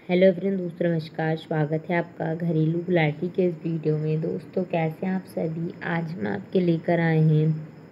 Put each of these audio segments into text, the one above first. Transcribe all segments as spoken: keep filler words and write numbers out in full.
Hello friend, दोस्तों नमस्कार। स्वागत है आपका घरेलू गुलाटी के इस वीडियो में। दोस्तों कैसे हैं आप सभी। आज हम आपके लेकर आए हैं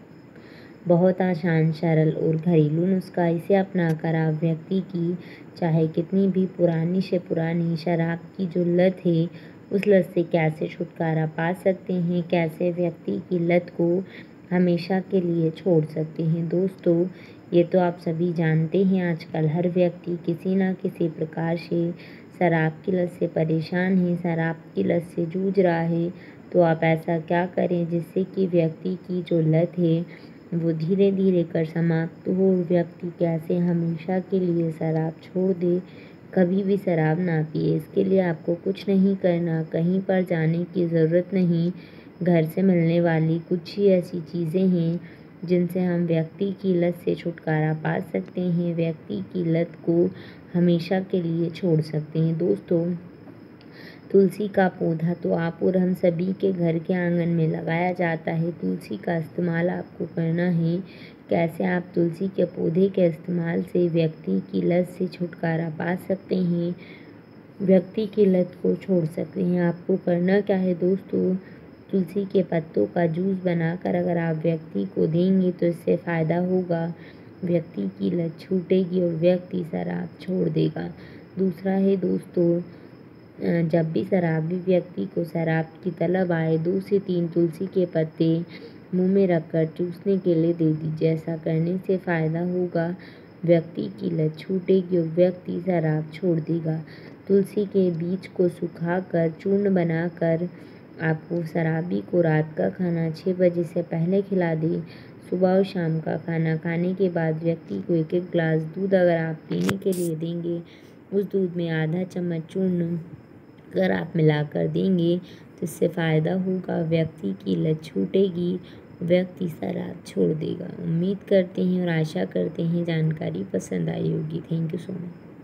बहुत आसान, सरल और घरेलू नुस्खा। इसे अपनाकर आप व्यक्ति की चाहे कितनी भी पुरानी से पुरानी शराब की जो लत है उस लत से कैसे छुटकारा पा सकते हैं, कैसे व्यक्ति की लत को हमेशा के लिए छोड़ सकते हैं। दोस्तों ये तो आप सभी जानते हैं, आजकल हर व्यक्ति किसी ना किसी प्रकार से शराब की लत से परेशान है, शराब की लत से जूझ रहा है। तो आप ऐसा क्या करें जिससे कि व्यक्ति की जो लत है वो धीरे धीरे कर समाप्त हो। व्यक्ति कैसे हमेशा के लिए शराब छोड़ दे, कभी भी शराब ना पिए। इसके लिए आपको कुछ नहीं करना, कहीं पर जाने की ज़रूरत नहीं। घर से मिलने वाली कुछ ही ऐसी चीज़ें हैं जिनसे हम व्यक्ति की लत से छुटकारा पा सकते हैं, व्यक्ति की लत को हमेशा के लिए छोड़ सकते हैं। दोस्तों तुलसी का पौधा तो आप और हम सभी के घर के आंगन में लगाया जाता है। तुलसी का इस्तेमाल आपको करना है। कैसे आप तुलसी के पौधे के इस्तेमाल से व्यक्ति की लत से छुटकारा पा सकते हैं, व्यक्ति की लत को छोड़ सकते हैं। आपको करना क्या है दोस्तों, तुलसी के पत्तों का जूस बनाकर अगर आप व्यक्ति को देंगे तो इससे फ़ायदा होगा, व्यक्ति की लत छूटेगी और व्यक्ति शराब छोड़ देगा। दूसरा है दोस्तों, जब भी शराबी व्यक्ति को शराब की तलब आए, दो से तीन तुलसी के पत्ते मुंह में रखकर चूसने के लिए दे दीजिए। ऐसा करने से फ़ायदा होगा, व्यक्ति की लत छूटेगी और व्यक्ति शराब छोड़ देगा। तुलसी के बीज को सुखाकर चूर्ण बनाकर आपको शराबी को रात का खाना छः बजे से पहले खिला दें। सुबह और शाम का खाना खाने के बाद व्यक्ति को एक एक गिलास दूध अगर आप पीने के लिए देंगे, उस दूध में आधा चम्मच चूर्ण अगर आप मिलाकर देंगे तो इससे फ़ायदा होगा, व्यक्ति की लत छूटेगी, व्यक्ति शराब छोड़ देगा। उम्मीद करते हैं और आशा करते हैं जानकारी पसंद आई होगी। Thank you so much.